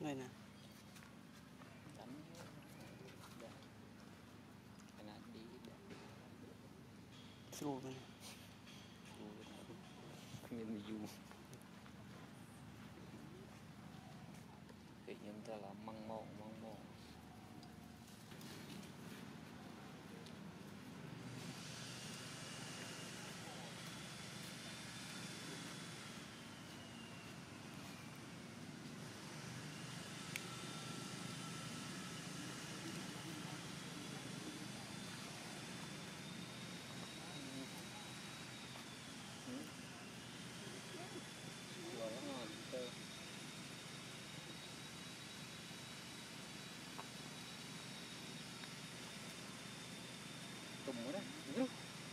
đây nè đánh cái này đi xua này mình dù tự nhiên ta là măng mộng tùng đó đấy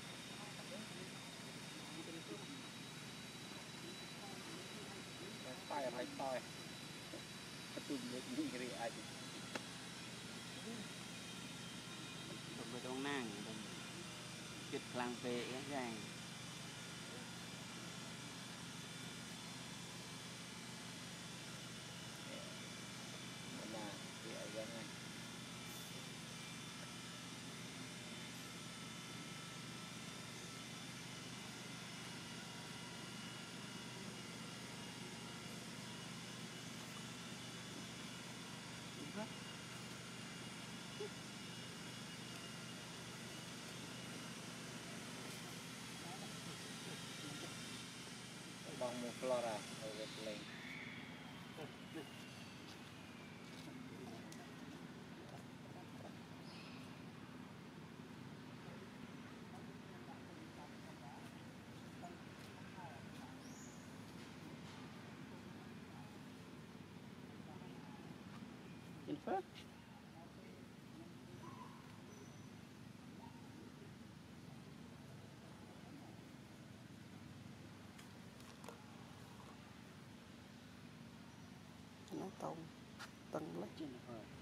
tay phải tay tùng được gì ai tụi mình đông nàng chụp làng về cái ràng mà thì ở gần này bang một Flora ở Việt Nam in phớt nó tông tầng lấy trên